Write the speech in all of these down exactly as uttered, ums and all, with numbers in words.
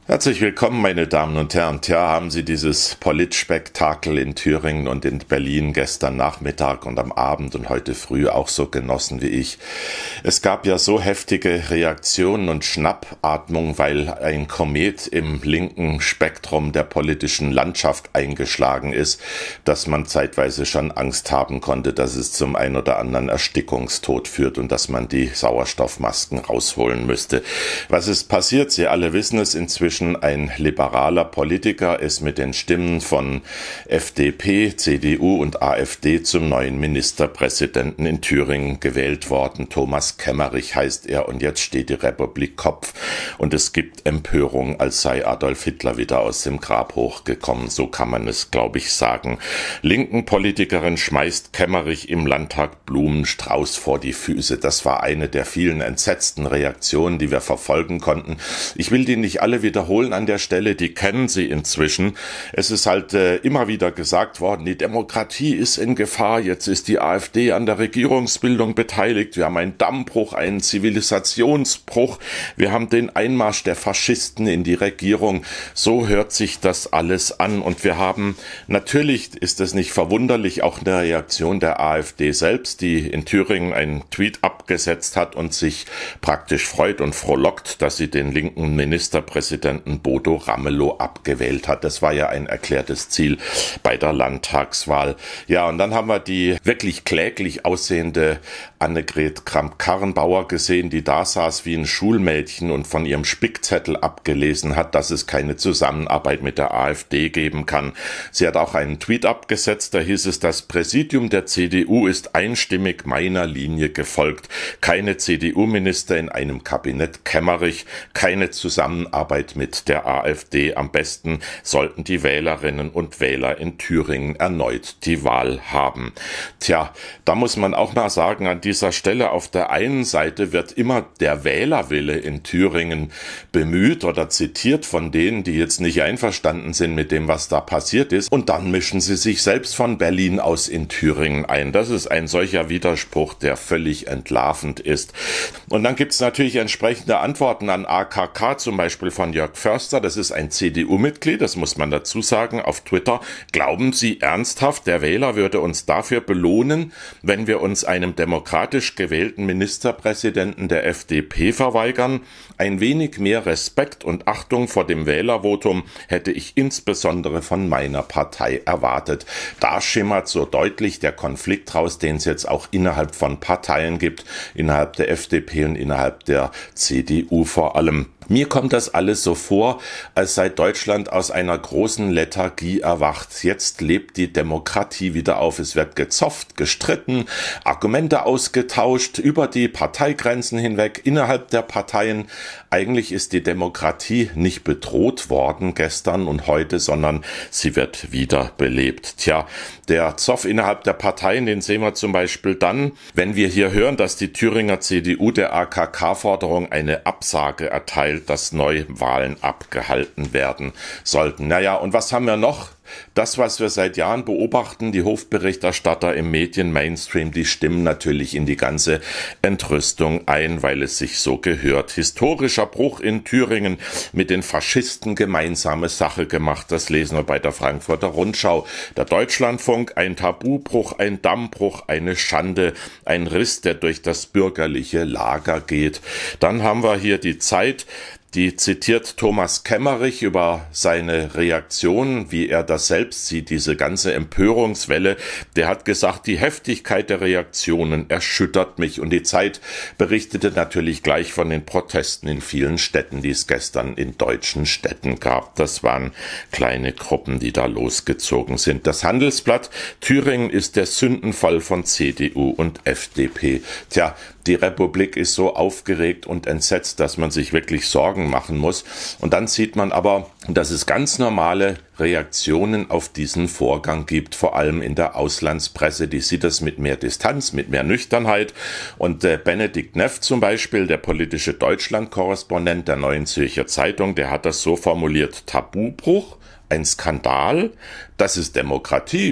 Herzlich willkommen, meine Damen und Herren. Tja, haben Sie dieses Politspektakel in Thüringen und in Berlin gestern Nachmittag und am Abend und heute früh auch so genossen wie ich? Es gab ja so heftige Reaktionen und Schnappatmung, weil ein Komet im linken Spektrum der politischen Landschaft eingeschlagen ist, dass man zeitweise schon Angst haben konnte, dass es zum ein oder anderen Erstickungstod führt und dass man die Sauerstoffmasken rausholen müsste. Was ist passiert? Sie alle wissen es inzwischen. Ein liberaler Politiker ist mit den Stimmen von F D P, C D U und AfD zum neuen Ministerpräsidenten in Thüringen gewählt worden. Thomas Kemmerich heißt er und jetzt steht die Republik Kopf und es gibt Empörung, als sei Adolf Hitler wieder aus dem Grab hochgekommen. So kann man es, glaube ich, sagen. Linken Politikerin schmeißt Kemmerich im Landtag Blumenstrauß vor die Füße. Das war eine der vielen entsetzten Reaktionen, die wir verfolgen konnten. Ich will die nicht alle wiederholen an der Stelle, die kennen Sie inzwischen. Es ist halt äh, immer wieder gesagt worden, die Demokratie ist in Gefahr, jetzt ist die AfD an der Regierungsbildung beteiligt, wir haben einen Dammbruch, einen Zivilisationsbruch, wir haben den Einmarsch der Faschisten in die Regierung. So hört sich das alles an und wir haben, natürlich ist es nicht verwunderlich, auch eine Reaktion der AfD selbst, die in Thüringen einen Tweet abgesetzt hat und sich praktisch freut und frohlockt, dass sie den linken Ministerpräsidenten Bodo Ramelow abgewählt hat. Das war ja ein erklärtes Ziel bei der Landtagswahl. Ja, und dann haben wir die wirklich kläglich aussehende Annegret Kramp-Karrenbauer gesehen, die da saß wie ein Schulmädchen und von ihrem Spickzettel abgelesen hat, dass es keine Zusammenarbeit mit der AfD geben kann. Sie hat auch einen Tweet abgesetzt, da hieß es, das Präsidium der C D U ist einstimmig meiner Linie gefolgt. Keine C D U-Minister in einem Kabinett Kemmerich, keine Zusammenarbeit mit der AfD. Am besten sollten die Wählerinnen und Wähler in Thüringen erneut die Wahl haben. Tja, da muss man auch mal sagen, an dieser Stelle, auf der einen Seite wird immer der Wählerwille in Thüringen bemüht oder zitiert von denen, die jetzt nicht einverstanden sind mit dem, was da passiert ist, und dann mischen sie sich selbst von Berlin aus in Thüringen ein. Das ist ein solcher Widerspruch, der völlig entlarvend ist. Und dann gibt es natürlich entsprechende Antworten an A K K, zum Beispiel von Jörg Förster, das ist ein C D U-Mitglied, das muss man dazu sagen, auf Twitter. Glauben Sie ernsthaft, der Wähler würde uns dafür belohnen, wenn wir uns einem demokratisch gewählten Ministerpräsidenten der F D P verweigern? Ein wenig mehr Respekt und Achtung vor dem Wählervotum hätte ich insbesondere von meiner Partei erwartet. Da schimmert so deutlich der Konflikt raus, den es jetzt auch innerhalb von Parteien gibt, innerhalb der F D P und innerhalb der C D U vor allem. Mir kommt das alles so vor, als sei Deutschland aus einer großen Lethargie erwacht. Jetzt lebt die Demokratie wieder auf. Es wird gezofft, gestritten, Argumente ausgetauscht über die Parteigrenzen hinweg, innerhalb der Parteien. Eigentlich ist die Demokratie nicht bedroht worden gestern und heute, sondern sie wird wieder belebt. Tja, der Zoff innerhalb der Parteien, den sehen wir zum Beispiel dann, wenn wir hier hören, dass die Thüringer C D U der A K K-Forderung eine Absage erteilt, dass Neuwahlen abgehalten werden sollten. Naja, und was haben wir noch? Das, was wir seit Jahren beobachten, die Hofberichterstatter im Medien-Mainstream, die stimmen natürlich in die ganze Entrüstung ein, weil es sich so gehört. Historischer Bruch in Thüringen, mit den Faschisten gemeinsame Sache gemacht, das lesen wir bei der Frankfurter Rundschau. Der Deutschlandfunk, ein Tabubruch, ein Dammbruch, eine Schande, ein Riss, der durch das bürgerliche Lager geht. Dann haben wir hier die Zeit, die zitiert Thomas Kemmerich über seine Reaktion, wie er das selbst sieht, diese ganze Empörungswelle. Der hat gesagt, die Heftigkeit der Reaktionen erschüttert mich. Und die Zeit berichtete natürlich gleich von den Protesten in vielen Städten, die es gestern in deutschen Städten gab. Das waren kleine Gruppen, die da losgezogen sind. Das Handelsblatt, Thüringen ist der Sündenfall von C D U und F D P. Tja, die Republik ist so aufgeregt und entsetzt, dass man sich wirklich Sorgen machen muss. Und dann sieht man aber, dass es ganz normale Reaktionen auf diesen Vorgang gibt, vor allem in der Auslandspresse. Die sieht das mit mehr Distanz, mit mehr Nüchternheit. Und äh, Benedikt Neff zum Beispiel, der politische Deutschland-Korrespondent der Neuen Zürcher Zeitung, der hat das so formuliert: Tabubruch, ein Skandal, das ist Demokratie.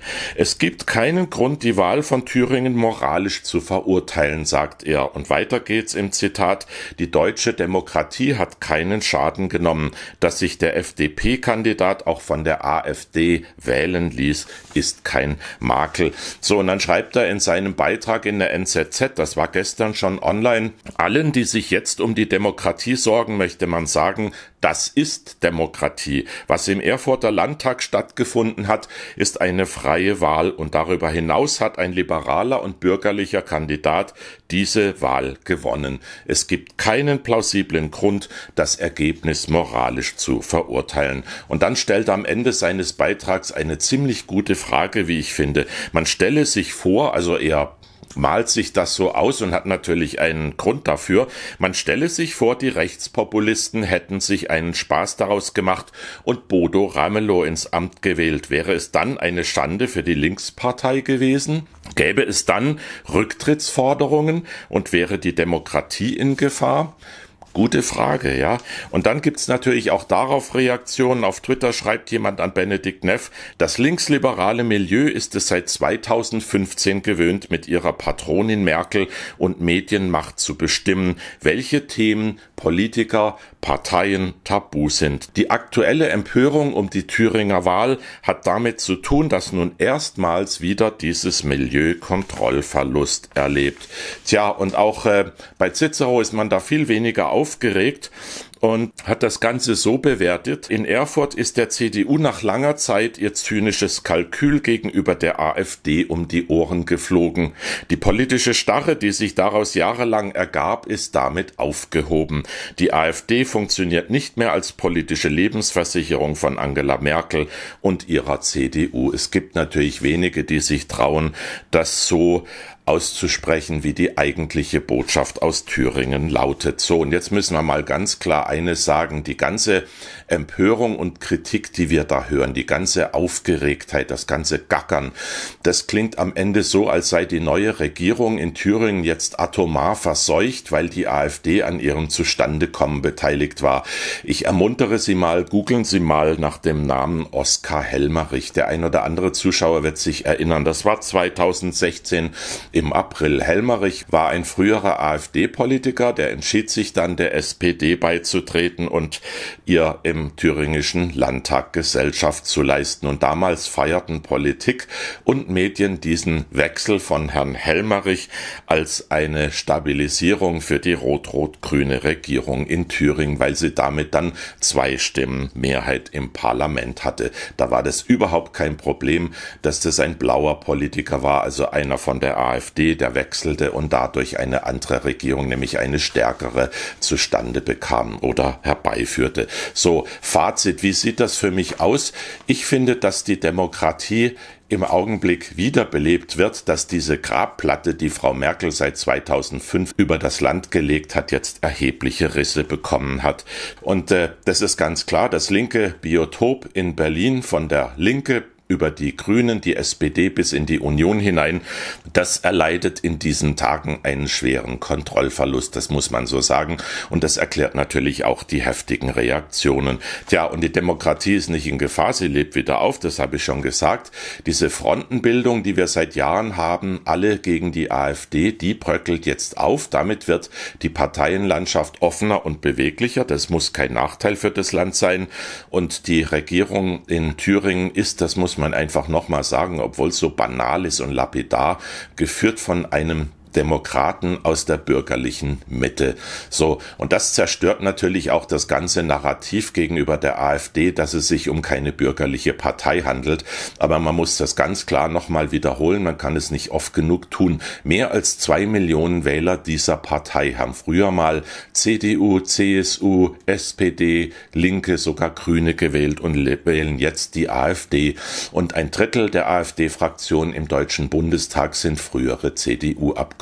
Es gibt keinen Grund, die Wahl von Thüringen moralisch zu verurteilen, sagt er. Und weiter geht's im Zitat: Die deutsche Demokratie hat keinen Schaden genommen. Dass sich der F D P-Kandidat auch von der AfD wählen ließ, ist kein Makel. So, und dann schreibt er in seinem Beitrag in der N Z Z, das war gestern schon online: Allen, die sich jetzt um die Demokratie sorgen, möchte man sagen, das ist Demokratie. Was im Erfurter Landtag stattgefunden hat, ist eine freie Wahl, und darüber hinaus hat ein liberaler und bürgerlicher Kandidat diese Wahl gewonnen. Es gibt keinen plausiblen Grund, das Ergebnis moralisch zu verurteilen. Und dann stellt er am Ende seines Beitrags eine ziemlich gute Frage, wie ich finde. Man stelle sich vor, also er malt sich das so aus und hat natürlich einen Grund dafür. Man stelle sich vor, die Rechtspopulisten hätten sich einen Spaß daraus gemacht und Bodo Ramelow ins Amt gewählt. Wäre es dann eine Schande für die Linkspartei gewesen? Gäbe es dann Rücktrittsforderungen und wäre die Demokratie in Gefahr? Gute Frage, ja. Und dann gibt's natürlich auch darauf Reaktionen. Auf Twitter schreibt jemand an Benedikt Neff: Das linksliberale Milieu ist es seit zweitausendfünfzehn gewöhnt, mit ihrer Patronin Merkel und Medienmacht zu bestimmen, welche Themen Politiker, Parteien tabu sind. Die aktuelle Empörung um die Thüringer Wahl hat damit zu tun, dass nun erstmals wieder dieses Milieu Kontrollverlust erlebt. Tja, und auch äh, bei Cicero ist man da viel weniger aufgeregt und hat das Ganze so bewertet: In Erfurt ist der C D U nach langer Zeit ihr zynisches Kalkül gegenüber der AfD um die Ohren geflogen. Die politische Starre, die sich daraus jahrelang ergab, ist damit aufgehoben. Die AfD funktioniert nicht mehr als politische Lebensversicherung von Angela Merkel und ihrer C D U. Es gibt natürlich wenige, die sich trauen, das so auszusprechen, wie die eigentliche Botschaft aus Thüringen lautet. So, und jetzt müssen wir mal ganz klar eines sagen: Die ganze Empörung und Kritik, die wir da hören, die ganze Aufgeregtheit, das ganze Gackern, das klingt am Ende so, als sei die neue Regierung in Thüringen jetzt atomar verseucht, weil die AfD an ihrem Zustandekommen beteiligt war. Ich ermuntere Sie mal, googeln Sie mal nach dem Namen Oskar Helmerich. Der ein oder andere Zuschauer wird sich erinnern, das war zweitausendsechzehn im April. Helmerich war ein früherer AfD-Politiker, der entschied sich dann, der S P D beizutreten und ihr im thüringischen Landtag Gesellschaft zu leisten. Und damals feierten Politik und Medien diesen Wechsel von Herrn Helmerich als eine Stabilisierung für die rot-rot-grüne Regierung in Thüringen, weil sie damit dann zwei Stimmen Mehrheit im Parlament hatte. Da war das überhaupt kein Problem, dass das ein blauer Politiker war, also einer von der AfD, der wechselte und dadurch eine andere Regierung, nämlich eine stärkere, zustande bekam oder herbeiführte. So, Fazit: Wie sieht das für mich aus? Ich finde, dass die Demokratie im Augenblick wiederbelebt wird, dass diese Grabplatte, die Frau Merkel seit zweitausendfünf über das Land gelegt hat, jetzt erhebliche Risse bekommen hat. Und äh, das ist ganz klar, das linke Biotop in Berlin von der Linke über die Grünen, die S P D bis in die Union hinein, das erleidet in diesen Tagen einen schweren Kontrollverlust, das muss man so sagen. Und das erklärt natürlich auch die heftigen Reaktionen. Tja, und die Demokratie ist nicht in Gefahr, sie lebt wieder auf, das habe ich schon gesagt. Diese Frontenbildung, die wir seit Jahren haben, alle gegen die AfD, die bröckelt jetzt auf. Damit wird die Parteienlandschaft offener und beweglicher. Das muss kein Nachteil für das Land sein. Und die Regierung in Thüringen ist, das muss man einfach nochmal sagen, obwohl es so banal ist und lapidar, geführt von einem Demokraten aus der bürgerlichen Mitte. So, und das zerstört natürlich auch das ganze Narrativ gegenüber der AfD, dass es sich um keine bürgerliche Partei handelt. Aber man muss das ganz klar nochmal wiederholen, man kann es nicht oft genug tun. Mehr als zwei Millionen Wähler dieser Partei haben früher mal C D U, C S U, S P D, Linke, sogar Grüne gewählt und wählen jetzt die AfD. Und ein Drittel der AfD-Fraktion im Deutschen Bundestag sind frühere C D U-Abgeordnete.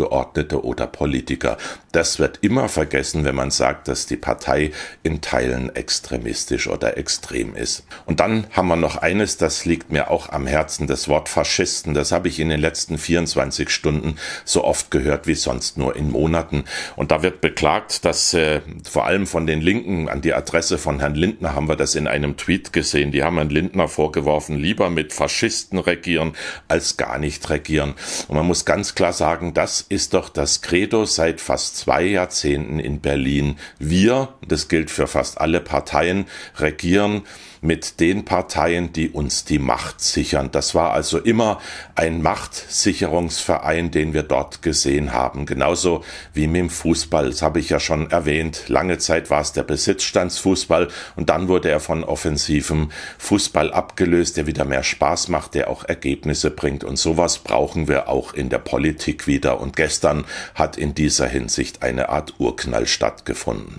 Abgeordnete oder Politiker. Das wird immer vergessen, wenn man sagt, dass die Partei in Teilen extremistisch oder extrem ist. Und dann haben wir noch eines, das liegt mir auch am Herzen, das Wort Faschisten. Das habe ich in den letzten vierundzwanzig Stunden so oft gehört wie sonst nur in Monaten. Und da wird beklagt, dass äh, vor allem von den Linken, an die Adresse von Herrn Lindner haben wir das in einem Tweet gesehen, die haben Herrn Lindner vorgeworfen, lieber mit Faschisten regieren als gar nicht regieren. Und man muss ganz klar sagen, das ist doch das Credo seit fast zwei Jahrzehnten in Berlin. Wir, das gilt für fast alle Parteien, regieren mit den Parteien, die uns die Macht sichern. Das war also immer ein Machtsicherungsverein, den wir dort gesehen haben. Genauso wie mit dem Fußball. Das habe ich ja schon erwähnt. Lange Zeit war es der Besitzstandsfußball und dann wurde er von offensivem Fußball abgelöst, der wieder mehr Spaß macht, der auch Ergebnisse bringt. Und sowas brauchen wir auch in der Politik wieder. Und gestern hat in dieser Hinsicht eine Art Urknall stattgefunden.